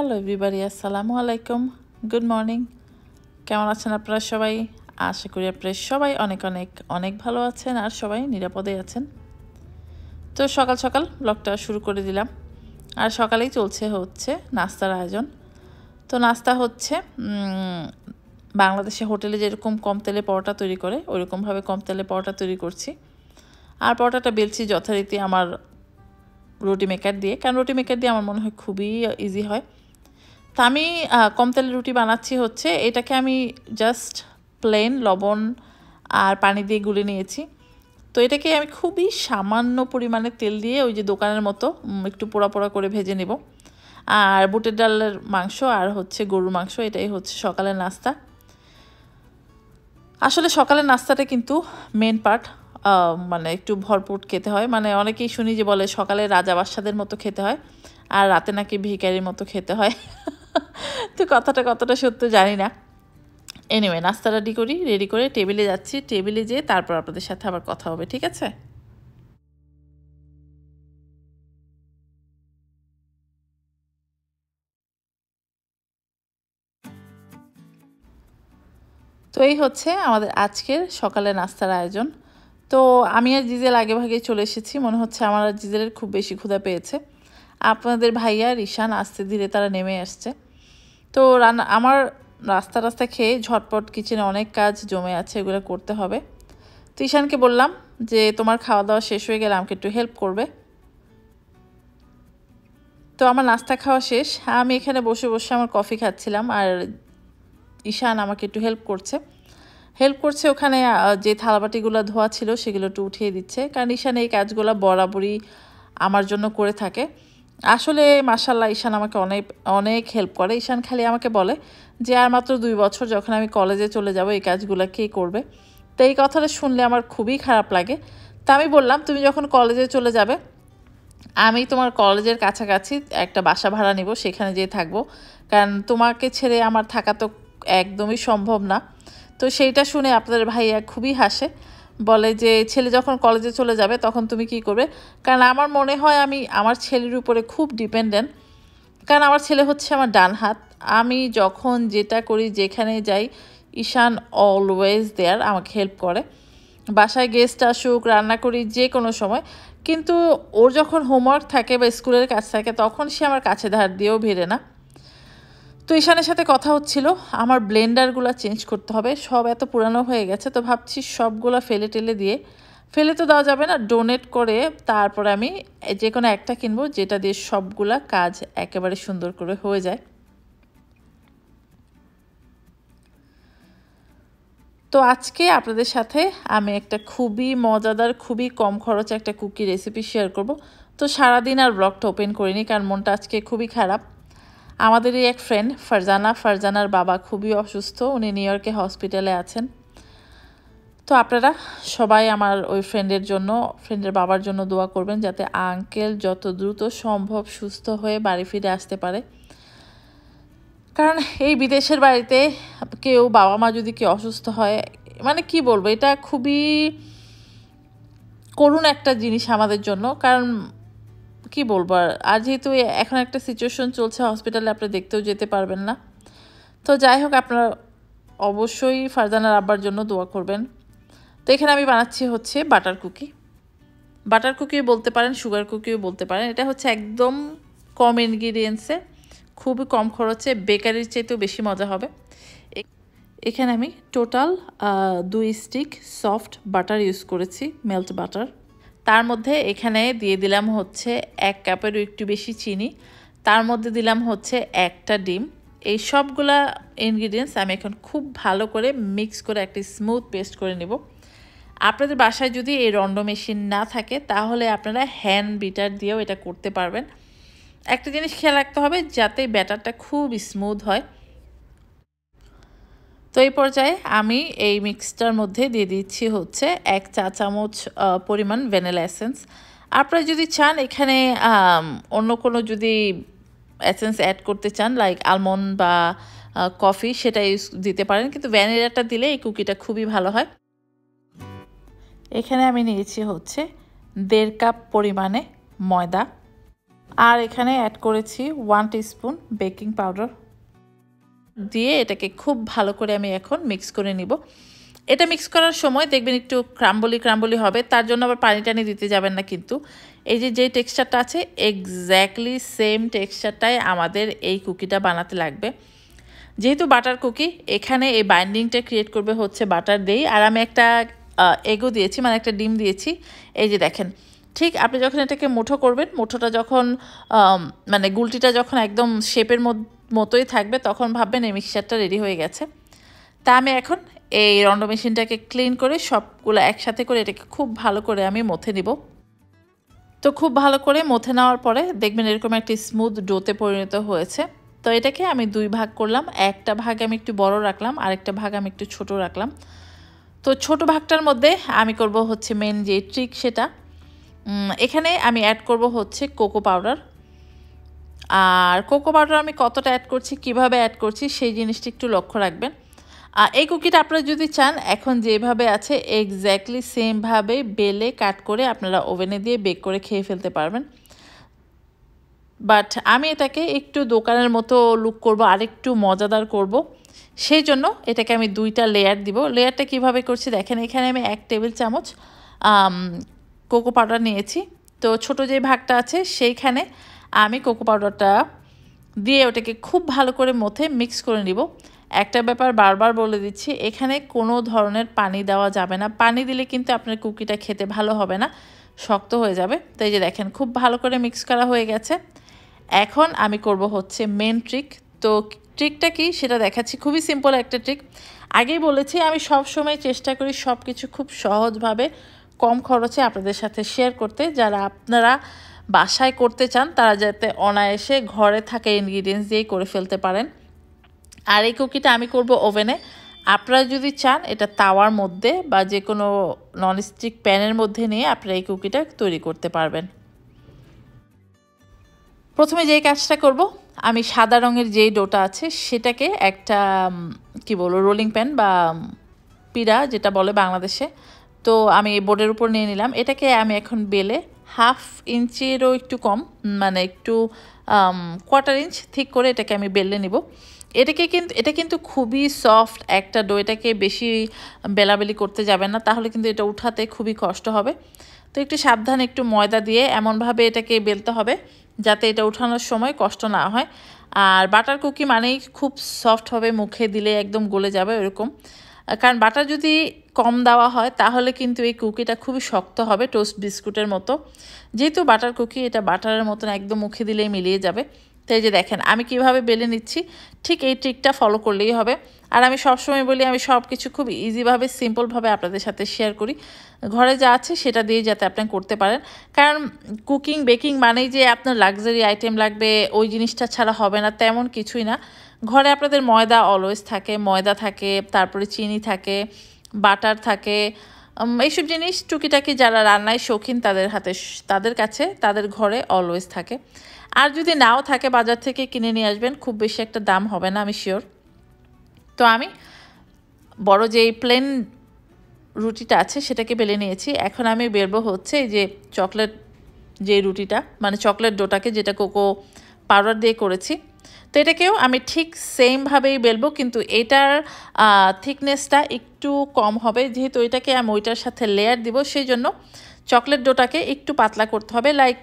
Hello everybody, আসসালামু আলাইকুম, good morning. কেমন আছেন আপনারা সবাই? আশা করি আপনারা সবাই অনেক অনেক অনেক ভালো আছেন আর সবাই নিরাপদে আছেন। তো সকাল সকাল ব্লগটা শুরু করে দিলাম। আর সকালেই হচ্ছে নাস্তার আয়োজন। তো নাস্তা হচ্ছে বাংলাদেশে হোটেলে যেরকম কম তেলে পরোটা তৈরি করে ওইরকমভাবে কম তেলে পরোটা তৈরি করছি। আর পরোটাটা বেলছি যথারীতি আমার রুটি মেকার দিয়ে, কারণ রুটি মেকার দিয়ে আমার মনে হয় খুবই ইজি হয়। তো আমি কম তেলের রুটি বানাচ্ছি হচ্ছে এটাকে আমি জাস্ট প্লেন লবণ আর পানি দিয়ে গুলে নিয়েছি। তো এটাকে আমি খুবই সামান্য পরিমাণে তেল দিয়ে ওই যে দোকানের মতো একটু পোড়া পোড়া করে ভেজে নেব। আর বুটের ডালের মাংস আর হচ্ছে গরুর মাংস, এটাই হচ্ছে সকালের নাস্তা। আসলে সকালের নাস্তাটা কিন্তু মেন পার্ট, মানে একটু ভরপুর খেতে হয়। মানে অনেকেই শুনি যে বলে সকালে রাজা বাদশাদের মতো খেতে হয় আর রাতে নাকি ভিখারির মতো খেতে হয়। তো কথাটা কতটা সত্য জানি না। এনিওয়ে, নাস্তা রেডি করে টেবিলে যাচ্ছি। টেবিলে যেয়ে তারপর আপনাদের সাথে আবার কথা হবে, ঠিক আছে? তো এই হচ্ছে আমাদের আজকের সকালে নাস্তার আয়োজন। তো আমি আর জিজেল আগে ভাগে চলে এসেছি। মনে হচ্ছে আমার আর জিজেলের খুব বেশি ক্ষুধা পেয়েছে। আপনাদের ভাইয়া রিশান আস্তে ধীরে তারা নেমে আসছে। তো আমার রাস্তা খেয়ে ঝটপট কিচেনে অনেক কাজ জমে আছে, এগুলো করতে হবে। তো ঈশানকে বললাম যে তোমার খাওয়া দাওয়া শেষ হয়ে গেলে আমাকে একটু হেল্প করবে। তো আমার নাস্তা খাওয়া শেষ, আমি এখানে বসে বসে আমার কফি খাচ্ছিলাম আর ঈশান আমাকে একটু হেল্প করছে ওখানে যে থালাবাটিগুলো ধোয়া ছিল সেগুলো একটু উঠিয়ে দিচ্ছে, কারণ ঈশান এই কাজগুলো বরাবরই আমার জন্য করে থাকে। আসলে মাশাআল্লাহ ঈশান আমাকে অনেক অনেক হেল্প করে। ঈশান খালি আমাকে বলে যে আর মাত্র 2 বছর, যখন আমি কলেজে চলে যাব এই কাজগুলো কে করবে। তো এই কথাটা শুনলে আমার খুবই খারাপ লাগে। তা আমি বললাম তুমি যখন কলেজে চলে যাবে আমি তোমার কলেজের কাছাকাছি একটা বাসা ভাড়া নিব, সেখানে যেয়ে থাকবো, কারণ তোমাকে ছেড়ে আমার থাকা তো একদমই সম্ভব না। তো সেইটা শুনে আপনাদের ভাইয়া খুবই হাসে, বলে যে ছেলে যখন কলেজে চলে যাবে তখন তুমি কি করবে। কারণ আমার মনে হয় আমি আমার ছেলের উপরে খুব ডিপেন্ডেন্ট, কারণ আমার ছেলে হচ্ছে আমার ডান হাত। আমি যখন যেটা করি যেখানে যাই ঈশান অলওয়েজ দেয়ার, আমাকে হেল্প করে। বাসায় গেস্ট আসুক, রান্না করি যে কোনো সময়। কিন্তু ওর যখন হোমওয়ার্ক থাকে বা স্কুলের কাজ থাকে তখন সে আমার কাছে ধার দিয়েও ভিড়ে না। তো ঈশানের সাথে কথা হচ্ছিল আমার ব্লেন্ডারগুলো চেঞ্জ করতে হবে, সব এত পুরানো হয়ে গেছে। তো ভাবছি সবগুলো ফেলে তো দেওয়া যাবে না, ডোনেট করে তারপরে আমি যে কোনো একটা কিনবো যেটা দিয়ে সবগুলা কাজ একেবারে সুন্দর করে হয়ে যায়। তো আজকে আপনাদের সাথে আমি একটা খুবই মজাদার, খুবই কম খরচে একটা কুকি রেসিপি শেয়ার করব। তো সারাদিন আর ব্লগটা ওপেন করিনি, কারণ মনটা আজকে খুবই খারাপ। আমাদেরই এক ফ্রেন্ড ফারজানার বাবা খুবই অসুস্থ, উনি নিউ ইয়র্কে হসপিটালে আছেন। তো আপনারা সবাই আমার ওই ফ্রেন্ডের বাবার জন্য দোয়া করবেন, যাতে আঙ্কেল যত দ্রুত সম্ভব সুস্থ হয়ে বাড়ি ফিরে আসতে পারে। কারণ এই বিদেশের বাড়িতে বাবা মা যদি কেউ অসুস্থ হয়, মানে কি বলবো, এটা খুবই করুণ একটা জিনিস আমাদের জন্য। কারণ কি বলবো, আর যেহেতু এখন একটা সিচুয়েশন চলছে হসপিটালে, আপনি দেখতেও যেতে পারবেন না। তো যাই হোক, আপনারা অবশ্যই ফারজানার আব্বার জন্য দোয়া করবেন। তো এখানে আমি বানাচ্ছি হচ্ছে বাটার কুকি বলতে পারেন, সুগার কুকিও বলতে পারেন। এটা হচ্ছে একদম কম ইনগ্রিডিয়েন্টসে, খুবই কম খরচে, বেকারির চাইতেও বেশি মজা হবে। এখানে আমি total 2 stick soft butter use করেছি, মেল্ট বাটার। তার মধ্যে এখানে দিয়ে দিলাম হচ্ছে 1 কাপেরও একটু বেশি চিনি, তার মধ্যে দিলাম হচ্ছে একটা ডিম। এই সবগুলা ইনগ্রিডিয়েন্টস আমি এখন খুব ভালো করে মিক্স করে একটা স্মুথ পেস্ট করে নেব। আপনাদের বাসায় যদি এই রন্ডো মেশিন না থাকে তাহলে আপনারা হ্যান্ড বিটার দিয়েও এটা করতে পারবেন। একটা জিনিস খেয়াল রাখতে হবে যাতে ব্যাটারটা খুব স্মুথ হয়। তো এই পর্যায়ে আমি এই মিক্সটার মধ্যে দিয়ে দিচ্ছি হচ্ছে 1 চা চামচ পরিমাণ ভ্যানিলা এসেন্স। আপনারা যদি চান এখানে অন্য কোনো যদি এসেন্স অ্যাড করতে চান, লাইক আলমন্ড বা কফি, সেটা ইউজ দিতে পারেন, কিন্তু ভ্যানিলাটা দিলে এই কুকিটা খুবই ভালো হয়। এখানে আমি নিয়েছি হচ্ছে 1.5 কাপ পরিমাণে ময়দা। আর এখানে অ্যাড করেছি 1 টিস্পুন বেকিং পাউডার দিয়ে এটাকে খুব ভালো করে আমি এখন মিক্স করে নিব। এটা মিক্স করার সময় দেখবেন একটু ক্রাম্বলি হবে, তার জন্য আবার পানি টানি দিতে যাবেন না। কিন্তু এই যে টেক্সচারটা আছে এক্স্যাক্টলি সেম টেক্সচারটাই আমাদের এই কুকিটা বানাতে লাগবে। যেহেতু বাটার কুকি, এখানে এই বাইন্ডিংটা ক্রিয়েট করবে হচ্ছে বাটার দিয়েই। আর আমি একটা এগও দিয়েছি, মানে একটা ডিম দিয়েছি। এই যে দেখেন, ঠিক আপনি যখন এটাকে মুঠো করবেন, মুঠোটা যখন মানে গুলটিটা যখন একদম শেপের মতোই থাকবে, তখন ভাববেন এই মিক্সচারটা রেডি হয়ে গেছে। তা আমি এখন এই রন্ডো মেশিনটাকে ক্লিন করে সবগুলো একসাথে করে এটাকে খুব ভালো করে আমি মথে নিব। তো খুব ভালো করে মথে নেওয়ার পরে দেখবেন এরকম একটি স্মুথ ডোতে পরিণত হয়েছে। তো এটাকে আমি 2 ভাগ করলাম, একটা ভাগ আমি একটু বড় রাখলাম, আরেকটা ভাগ আমি একটু ছোট রাখলাম। তো ছোট ভাগটার মধ্যে আমি করব হচ্ছে মেন যে ট্রিক, সেটা এখানে আমি অ্যাড করব হচ্ছে কোকো পাউডার। আর কোকো পাউডার আমি কতটা অ্যাড করছি, কিভাবে অ্যাড করছি, সেই জিনিসটি একটু লক্ষ্য রাখবেন। এই কুকিটা আপনারা যদি চান এখন যেভাবে আছে এক্স্যাক্টলি সেমভাবে বেলে কাট করে আপনারা ওভেনে দিয়ে বেক করে খেয়ে ফেলতে পারবেন। বাট আমি এটাকে একটু দোকানের মতো লুক করব, আরেকটু মজাদার করব, সেই জন্য এটাকে আমি 2টা লেয়ার দিব। লেয়ারটা কিভাবে করছি দেখেন, এখানে আমি 1 টেবিল চামচ কোকো পাউডার নিয়েছি। তো ছোট যে ভাগটা আছে সেইখানে আমি কোকো পাউডারটা দিয়ে ওটাকে খুব ভালো করে মথে মিক্স করে নিব। একটা ব্যাপার বারবার বলে দিচ্ছি, এখানে কোনো ধরনের পানি দেওয়া যাবে না। পানি দিলে কিন্তু আপনার কুকিটা খেতে ভালো হবে না, শক্ত হয়ে যাবে। তো এই যে দেখেন খুব ভালো করে মিক্স করা হয়ে গেছে। এখন আমি করব হচ্ছে মেন ট্রিক। তো ট্রিকটা কি সেটা দেখাচ্ছি, খুবই সিম্পল একটা ট্রিক। আগেই বলেছি আমি সব সময় চেষ্টা করি সব কিছু খুব সহজভাবে কম খরচে আপনাদের সাথে শেয়ার করতে। যারা আপনারা বাসায় করতে চান তারা যাতে অনায়াসে ঘরে থাকা ইনগ্রিডিয়েন্টস দিয়েই করে ফেলতে পারেন। আর এই কুকিটা আমি করব ওভেনে। আপনারা যদি চান এটা তাওয়ার মধ্যে বা যে কোনো ননস্টিক প্যানের মধ্যে নিয়ে আপনারা এই কুকিটা তৈরি করতে পারবেন। প্রথমে যেই কাজটা করব, আমি সাদা রঙের যেই ডোটা আছে সেটাকে একটা কি বলবো রোলিং প্যান বা পিড়া যেটা বলে বাংলাদেশে, তো আমি বোর্ডের উপর নিয়ে নিলাম। এটাকে আমি এখন বেলে 1/2 ইঞ্চেরও একটু কম, মানে একটু 1/4 ইঞ্চ ঠিক করে এটাকে আমি বেলে নিব। এটা কিন্তু খুবই সফট একটা ডো, এটাকে বেশি বেলাবেলি করতে যাবেন না, তাহলে কিন্তু এটা উঠাতে খুবই কষ্ট হবে। তো একটু সাবধানে একটু ময়দা দিয়ে এমনভাবে এটাকে বেলতে হবে যাতে এটা উঠানোর সময় কষ্ট না হয়। আর বাটার কুকি মানেই খুব সফট হবে, মুখে দিলে একদম গলে যাবে এরকম। কারণ বাটার যদি কম দেওয়া হয় তাহলে কিন্তু এই কুকিটা খুবই শক্ত হবে, টোস্ট বিস্কুটের মতো। যেহেতু বাটার কুকি, এটা বাটারের মতন একদম মুখে দিলেই মিলিয়ে যাবে। তো এই যে দেখেন আমি কিভাবে বেলে নিচ্ছি, ঠিক এই ট্রিকটা ফলো করলেই হবে। আর আমি সবসময় বলি আমি সব কিছু খুব ইজিভাবে সিম্পলভাবে আপনাদের সাথে শেয়ার করি, ঘরে যা আছে সেটা দিয়ে যাতে আপনি করতে পারেন। কারণ কুকিং বেকিং মানেই যে আপনার লাক্সারি আইটেম লাগবে, ওই জিনিসটা ছাড়া হবে না, তেমন কিছুই না। ঘরে আপনাদের ময়দা অলওয়েজ থাকে, ময়দা থাকে, তারপরে চিনি থাকে, বাটার থাকে, এইসব জিনিস টুকিটাকি যারা রান্নায় শৌখিন তাদের কাছে তাদের ঘরে অলওয়েজ থাকে। আর যদি নাও থাকে বাজার থেকে কিনে নিয়ে আসবেন, খুব বেশি একটা দাম হবে না আমি শিওর। তো আমি বড় যেই প্লেন রুটিটা আছে সেটাকে বেলে নিয়েছি। এখন আমি বেলবো হচ্ছে এই যে চকলেট যে রুটিটা, মানে চকলেট ডোটাকে যেটা কোকো পাউডার দিয়ে করেছি। তো এটাকেও আমি ঠিক সেমভাবেই বেলবো, কিন্তু এটার থিকনেসটা একটু কম হবে, যেহেতু এটাকে আমি ওইটার সাথে লেয়ার দিব, সেই জন্য চকলেট ডোটাকে একটু পাতলা করতে হবে, লাইক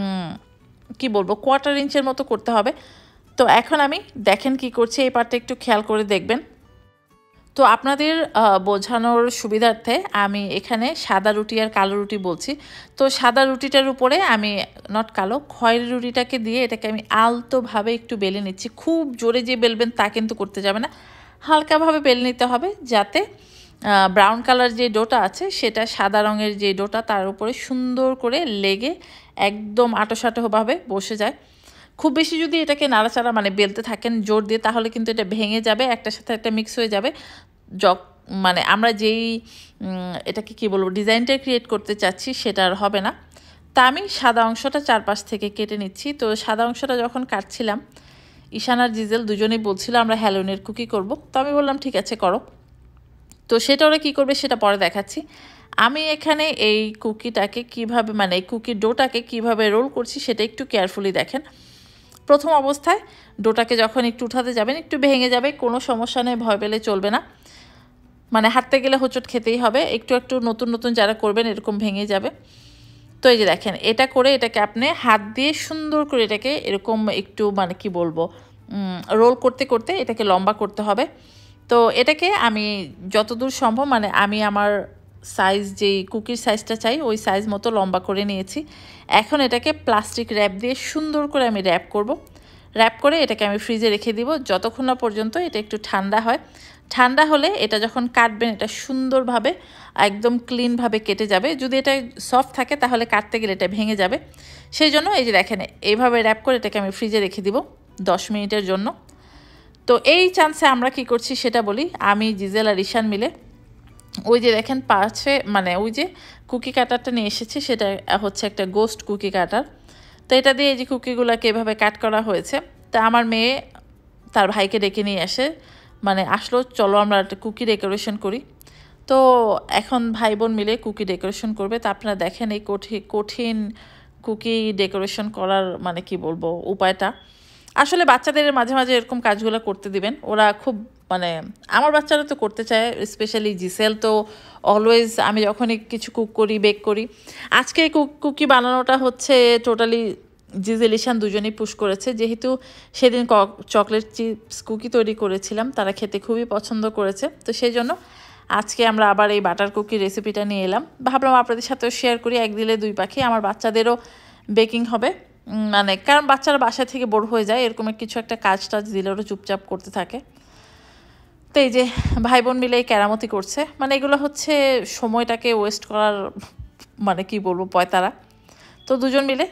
কি বলবো 1/4 ইঞ্চের মতো করতে হবে। তো এখন আমি দেখেন কি করছি, এই পার্টটা একটু খেয়াল করে দেখবেন। তো আপনাদের বোঝানোর সুবিধার্থে আমি এখানে সাদা রুটি আর কালো রুটি বলছি। তো সাদা রুটিটার উপরে আমি নট কালো, খয়েরি রুটিটাকে দিয়ে এটাকে আমি আলতোভাবে একটু বেলে নিচ্ছি। খুব জোরে যে বেলবেন তা কিন্তু করতে যাবে না, হালকাভাবে বেলে নিতে হবে যাতে ব্রাউন কালার যে ডোটা আছে সেটা সাদা রঙের যে ডোটা তার উপরে সুন্দর করে লেগে একদম আঁটোসাঁটোভাবে বসে যায়। খুব বেশি যদি এটাকে নাড়াচাড়া মানে বেলতে থাকেন জোর দিয়ে, তাহলে কিন্তু এটা ভেঙে যাবে, একটার সাথে একটা মিক্স হয়ে যাবে। মানে আমরা যেই এটাকে কি বলবো ডিজাইনটা ক্রিয়েট করতে চাচ্ছি সেটা আর হবে না। তা আমি সাদা অংশটা চারপাশ থেকে কেটে নিচ্ছি। তো সাদা অংশটা যখন কাটছিলাম, ঈশান আর জিজেল দুজনেই বলছিল আমরা হ্যালোইনের কুকি করব। তো আমি বললাম ঠিক আছে করো। তো সেটা ওরা কী করবে সেটা পরে দেখাচ্ছি। আমি এখানে এই কুকিটাকে কিভাবে মানে এই কুকির ডোটাকে কিভাবে রোল করছি সেটা একটু কেয়ারফুলি দেখেন। প্রথম অবস্থায় ডোটাকে যখন একটু উঠাতে যাবেন একটু ভেঙে যাবে, কোনো সমস্যা নেই, ভয় পেলে চলবে না, মানে হাঁটতে গেলে হোঁচট খেতেই হবে, একটু একটু নতুন নতুন যারা করবেন এরকম ভেঙে যাবে। তো এই যে দেখেন এটা করে এটাকে আপনি হাত দিয়ে সুন্দর করে এটাকে এরকম একটু মানে কি বলবো রোল করতে করতে এটাকে লম্বা করতে হবে। তো এটাকে আমি যতদূর সম্ভব মানে আমি আমার সাইজ যেই কুকির সাইজটা চাই ওই সাইজ মতো লম্বা করে নিয়েছি। এখন এটাকে প্লাস্টিক র্যাপ দিয়ে সুন্দর করে আমি র্যাপ করব। র্যাপ করে এটাকে আমি ফ্রিজে রেখে দিব যতক্ষণ না পর্যন্ত এটা একটু ঠান্ডা হয়। ঠান্ডা হলে এটা যখন কাটবেন এটা সুন্দরভাবে একদম ক্লিনভাবে কেটে যাবে। যদি এটা সফট থাকে তাহলে কাটতে গেলে এটা ভেঙে যাবে। সেই জন্য এই যে দেখেন এইভাবে র্যাপ করে এটাকে আমি ফ্রিজে রেখে দিব 10 মিনিটের জন্য। তো এই চান্সে আমরা কি করছি সেটা বলি। আমি জিজেল আর ঈশান মিলে ওই যে দেখেন পাশে মানে ওই যে কুকি কাটারটা নিয়ে এসেছি, সেটা হচ্ছে একটা গোস্ট কুকি কাটার। তো এটা দিয়ে এই যে কুকিগুলোকে এভাবে কাট করা হয়েছে। তা আমার মেয়ে তার ভাইকে ডেকে নিয়ে আসে, মানে আসলো চলো আমরা একটা কুকি ডেকোরেশন করি। তো এখন ভাই বোন মিলে কুকি ডেকোরেশন করবে। তা আপনারা দেখেন এই কঠিন কুকি ডেকোরেশন করার মানে কি বলবো উপায়টা। আসলে বাচ্চাদের মাঝে মাঝে এরকম কাজগুলো করতে দিবেন, ওরা খুব মানে আমার বাচ্চারা তো করতে চায়, স্পেশালি জিসেল তো অলওয়েজ আমি যখনই কিছু কুক করি বেক করি। আজকে কুকি বানানোটা হচ্ছে টোটালি জিজেল ঈশান দুজনেই পুশ করেছে, যেহেতু সেদিন চকলেট চিপস কুকি তৈরি করেছিলাম, তারা খেতে খুবই পছন্দ করেছে। তো সেই জন্য আজকে আমরা আবার এই বাটার কুকি রেসিপিটা নিয়ে এলাম, ভাবলাম আপনাদের সাথেও শেয়ার করি। এক দিলে দুই পাখি, আমার বাচ্চাদেরও বেকিং হবে, মানে কারণ বাচ্চারা বাসা থেকে বোর হয়ে যায়, এরকম কিছু একটা কাজ টাজ দিলে ওরা চুপচাপ করতে থাকে। তো এই যে ভাই বোন মিলে কেরামতি করছে, মানে এগুলো হচ্ছে সময়টাকে ওয়েস্ট করার মানে কি বলবো পয়তারা। তো দুজন মিলে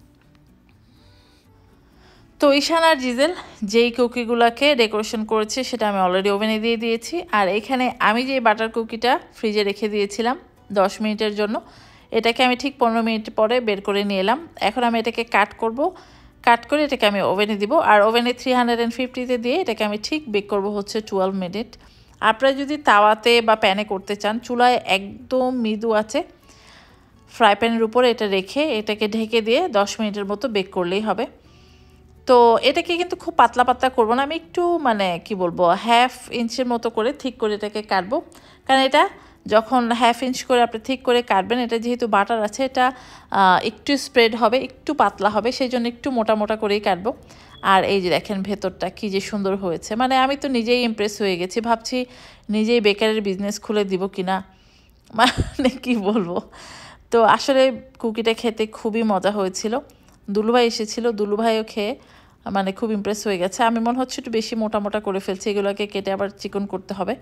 তো ঈশান আর জিজেল যেই কুকিগুলোকে ডেকোরেশন করেছে সেটা আমি অলরেডি ওভেনে দিয়ে দিয়েছি। আর এখানে আমি যে বাটার কুকিটা ফ্রিজে রেখে দিয়েছিলাম 10 মিনিটের জন্য, এটাকে আমি ঠিক 15 মিনিট পরে বের করে নিয়ে এলাম। এখন আমি এটাকে কাট করব, কাট করে এটাকে আমি ওভেনে দিব। আর ওভেনে 350-তে দিয়ে এটাকে আমি ঠিক বেক করব হচ্ছে 12 মিনিট। আপনারা যদি তাওয়াতে বা প্যানে করতে চান, চুলায় একদম মৃদু আছে ফ্রাই প্যানের উপরে এটা রেখে এটাকে ঢেকে দিয়ে 10 মিনিটের মতো বেক করলেই হবে। তো এটাকে কিন্তু খুব পাতলা পাতলা করবো না, আমি একটু মানে কি বলবো 1/2 ইঞ্চের মতো করে ঠিক করে এটাকে কাটবো। কারণ এটা যখন 1/2 ইঞ্চ করে আপনি ঠিক করে কাটবেন, এটা যেহেতু বাটার আছে এটা একটু স্প্রেড হবে, একটু পাতলা হবে, সেই জন্য একটু মোটা মোটা করেই কাটবো। আর এই যে দেখেন ভেতরটা কি যে সুন্দর হয়েছে, মানে আমি তো নিজেই ইমপ্রেস হয়ে গেছি, ভাবছি নিজেই বেকারের বিজনেস খুলে দিব কিনা, মানে কি বলবো। তো আসলে কুকিটা খেতে খুবই মজা হয়েছিল। দুলুভাই এসেছিল, দুলুভাইও খেয়ে মানে খুব ইমপ্রেস হয়ে গেছে। আমি মনে হচ্ছে একটু বেশি মোটা মোটা করে ফেলছি, এগুলোকে কেটে আবার চিকন করতে হবে।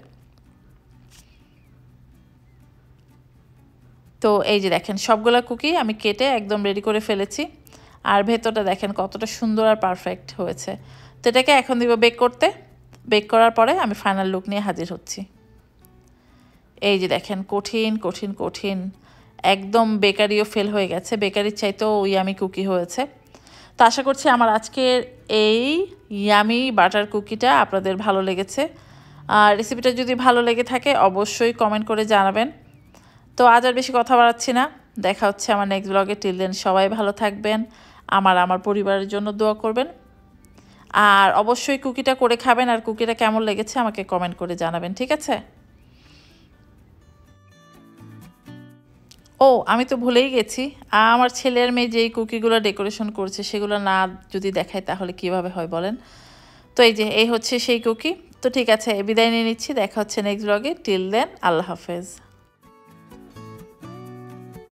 তো এই যে দেখেন সবগুলা কুকি আমি কেটে একদম রেডি করে ফেলেছি। আর ভেতরটা দেখেন কতটা সুন্দর আর পারফেক্ট হয়েছে। তো এটাকে এখন দিব বেক করতে। বেক করার পরে আমি ফাইনাল লুক নিয়ে হাজির হচ্ছি। এই যে দেখেন কঠিন কঠিন কঠিন, একদম বেকারিও ফেল হয়ে গেছে, বেকারির চাইতেও ইয়ামি কুকি হয়েছে। তো আশা করছি আমার আজকের এই ইয়ামি বাটার কুকিটা আপনাদের ভালো লেগেছে। আর রেসিপিটা যদি ভালো লেগে থাকে অবশ্যই কমেন্ট করে জানাবেন। তো আজ আর বেশি কথা বাড়াচ্ছি না, দেখা হচ্ছে আমার নেক্সট ব্লগে। টিল দেন সবাই ভালো থাকবেন, আমার পরিবারের জন্য দোয়া করবেন। আর অবশ্যই কুকিটা করে খাবেন, আর কুকিটা কেমন লেগেছে আমাকে কমেন্ট করে জানাবেন, ঠিক আছে? ও আমি তো ভুলেই গেছি, আমার ছেলে আর মেয়ে যেই কুকিগুলো ডেকোরেশন করছে সেগুলো না যদি দেখায় তাহলে কিভাবে হয় বলেন। তো এই যে এই হচ্ছে সেই কুকি। তো ঠিক আছে, বিদায় নিয়ে নিচ্ছি, দেখা হচ্ছে নেক্সট ব্লগে। টিল দেন আল্লাহ হাফেজ।